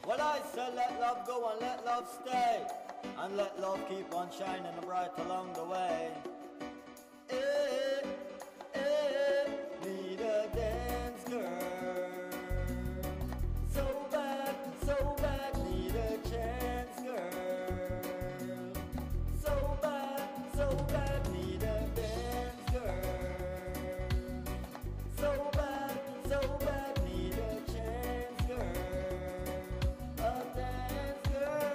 Well, I said let love go and let love stay, and let love keep on shining bright along the way. Need a dance girl, so bad, need a chance girl, so bad, need a dance girl, so bad, need a chance girl, a dance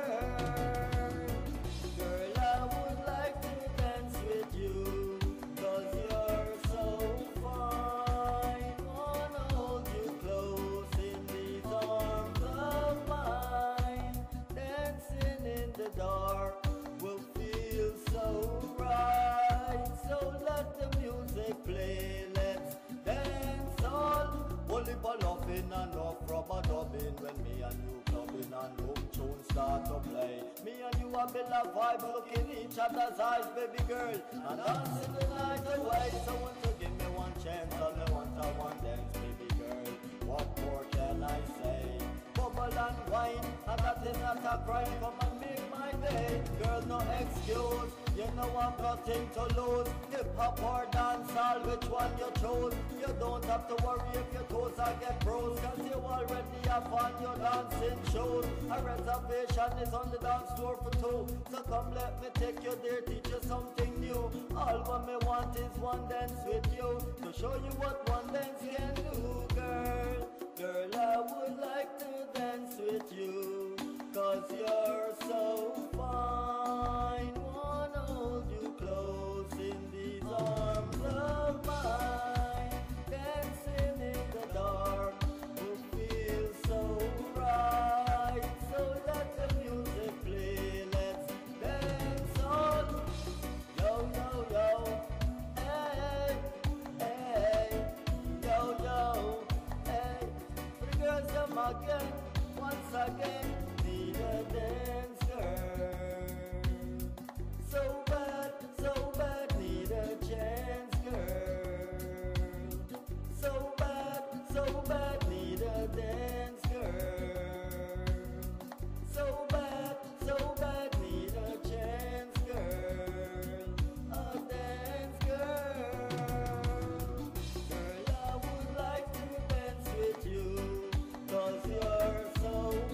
girl. Girl, I would like to dance with you, 'cause you're so fine. Wanna hold you close in these arms of mine. Dancing in the dark will feel so right. So let the music play, let's dance all. Only for loving and off rubber dubbing, when me and you clubbing and home tunes start to play. Me and you a build a vibe, looking each other's eyes, baby girl, and dancing the night away. So won't you give me one chance, and me want a one dance, baby girl. What more can I say? Bubble and wine, and that is not a crime. Come and make my day, girl, no excuse. You know I've nothing to lose. Hip hop or dancehall, which one you choose? You don't have to worry if your toes are get froze, 'cause you already have on your dancing shoes. A reservation is on the dance floor for two, so come let me take you there, teach you something new. All what me want is one dance with you, to show you what one dance can do, girl. Girl, I would like to dance with you, 'cause you're so fine. Wanna hold you close in these arms of mine. Dancing in the dark will feel so right. So let the music play, let's dance on. Yo, yo, yo, hey, hey, yo, yo, hey. Pretty girls come again, once again, need a dance girl. So bad, need a chance girl. So bad, need a dance girl. So bad, need a chance girl, a dance girl. Girl, I would like to dance with you, 'cause you're so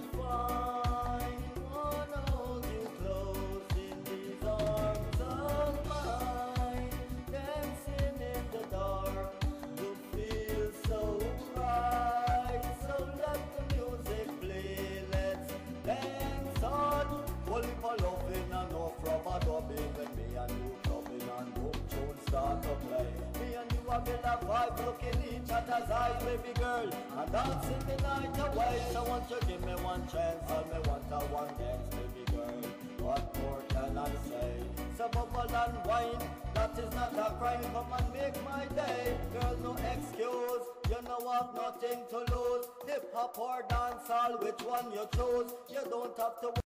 fine. Wanna hold you close in these arms of mine. Dancing in the dark will feel so right. So let the music play, let's dance on. Only for loving and no rubber dubbing, when me and you clubbing and home tunes start to play. Me and you a build a vibe, looking each other's eyes, baby girl, and dancing the night away. So won't you give me one chance, and me want a one dance, baby girl. What more can I say? So bubble and wine, that is not a crime. Come and make my day, girl, no excuse. You know I've nothing to lose. Hip hop or dancehall, which one you choose? You don't have to